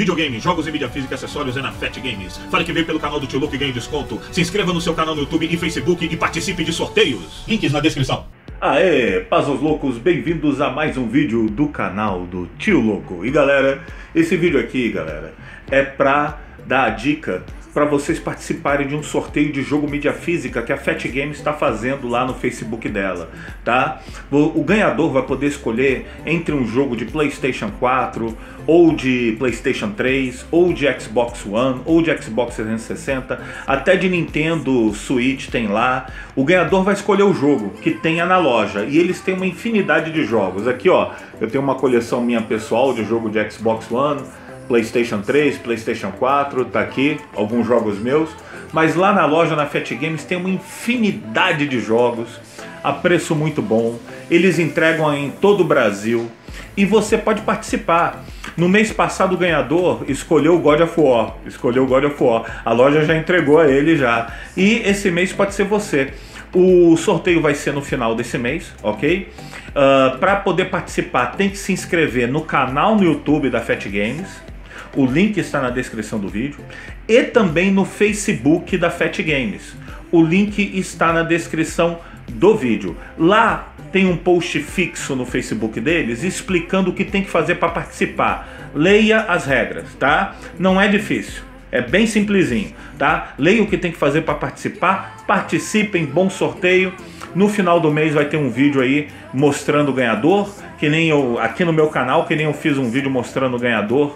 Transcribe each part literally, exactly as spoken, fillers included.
Videogame, jogos e mídia física, acessórios é na Fat Games. Fale que veio pelo canal do Tio Louco e ganhe desconto. Se inscreva no seu canal no YouTube e Facebook e participe de sorteios. Links na descrição. Aê, Puzzles Loucos, bem-vindos a mais um vídeo do canal do Tio Louco. E galera, esse vídeo aqui, galera, é pra dar a dica para vocês participarem de um sorteio de jogo mídia física que a Fat Games está fazendo lá no Facebook dela, tá? O, o ganhador vai poder escolher entre um jogo de PlayStation quatro, ou de PlayStation três, ou de Xbox One, ou de Xbox trezentos e sessenta, até de Nintendo Switch tem lá. O ganhador vai escolher o jogo que tenha na loja, e eles têm uma infinidade de jogos. Aqui ó, eu tenho uma coleção minha pessoal de jogo de Xbox One, PlayStation três, PlayStation quatro, tá aqui, alguns jogos meus. Mas lá na loja, na Fat Games, tem uma infinidade de jogos, a preço muito bom. Eles entregam em todo o Brasil e você pode participar. No mês passado o ganhador escolheu o God of War, escolheu o God of War. A loja já entregou a ele já. E esse mês pode ser você. O sorteio vai ser no final desse mês, ok? Uh, para poder participar tem que se inscrever no canal no YouTube da Fat Games. O link está na descrição do vídeo. E também no Facebook da Fat Games. O link está na descrição do vídeo. Lá tem um post fixo no Facebook deles explicando o que tem que fazer para participar. Leia as regras, tá? Não é difícil. É bem simplesinho, tá? Leia o que tem que fazer para participar. Participem, bom sorteio. No final do mês vai ter um vídeo aí mostrando o ganhador, que nem eu, aqui no meu canal, que nem eu fiz um vídeo mostrando o ganhador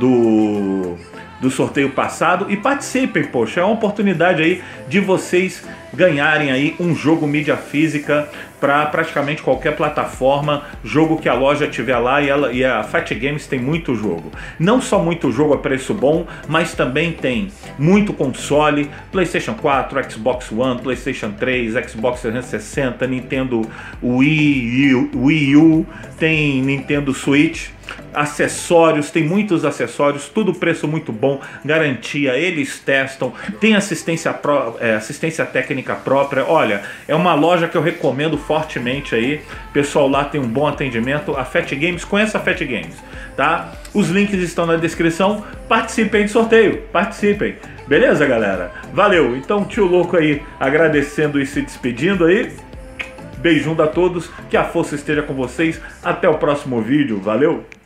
do, do sorteio passado. E participem, poxa, é uma oportunidade aí de vocês ganharem aí um jogo mídia física para praticamente qualquer plataforma, jogo que a loja tiver lá, e, ela, e a Fat Games tem muito jogo. Não só muito jogo a preço bom, mas também tem muito console, PlayStation quatro, Xbox One, PlayStation três, Xbox trezentos e sessenta, Nintendo Wii U, Wii U, tem Nintendo Switch, acessórios, tem muitos acessórios, tudo preço muito bom, garantia, eles testam, tem assistência, pro, é, assistência técnica própria. Olha, é uma loja que eu recomendo fortemente aí, pessoal lá tem um bom atendimento. A Fat Games, conheça a Fat Games, tá? Os links estão na descrição, participem de sorteio, participem, beleza galera? Valeu, então Tio Louco aí agradecendo e se despedindo aí. Beijão a todos, que a força esteja com vocês, até o próximo vídeo, valeu!